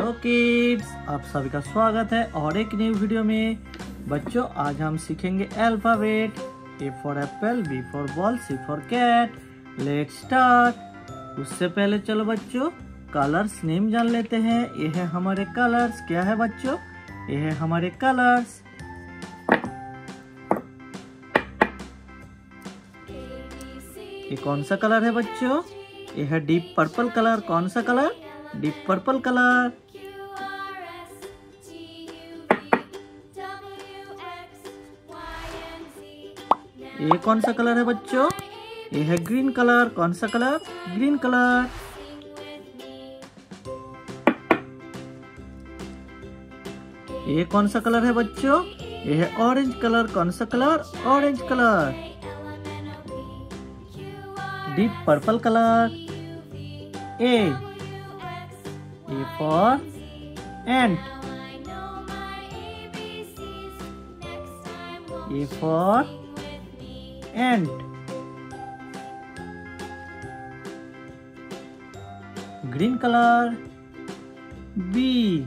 Hello kids, आप सभी का स्वागत है और एक न्यू वीडियो में। बच्चों आज हम सीखेंगे alphabet. A for apple, B for ball, C for cat. Let's start. उससे पहले चलो बच्चों कलर्स नेम जान लेते हैं। ये है हमारे कलर्स। क्या है बच्चों? ये है हमारे कलर्स। ये कौन सा कलर है बच्चों? ये है डीप पर्पल कलर। कौन सा कलर? Deep purple colour. ये कौन सा कलर है बच्चों? ये है ग्रीन कलर। कौन सा कलर? Green colour. ये कौन सा कलर है बच्चों? ये है ऑरेंज कलर। कौन सा colour? Orange colour. Deep purple colour. A for ant. A for ant. Green color. B.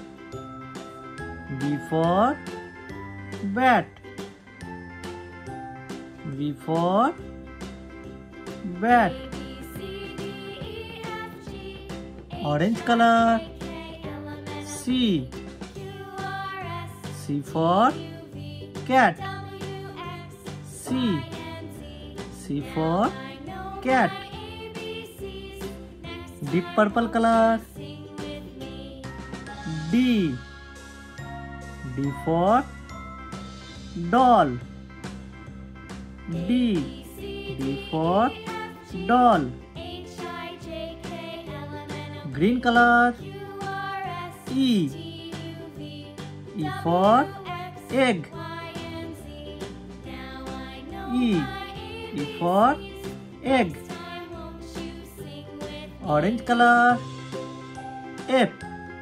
B for bat. B for bat. Orange color. C. C for cat. C. C for cat. Deep purple color. D. D for doll. D. D for doll. Green color. E. E for egg. E. E for egg. Orange color. F.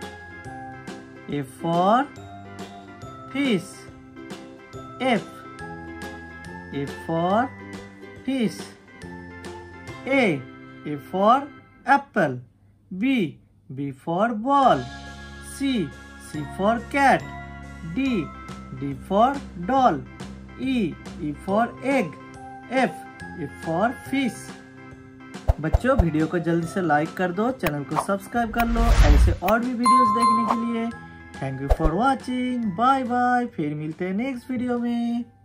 F for fish. F. F for fish. A. A for apple. B. B for ball. C. C for cat. D. D for doll. E. E for egg. F. F for fish। बच्चों video को जल्दी से like कर दो, channel को subscribe कर लो ऐसे और भी वीडियोस देखने के लिए। Thank you for watching. Bye bye. फिर मिलते हैं नेक्स्ट वीडियो में।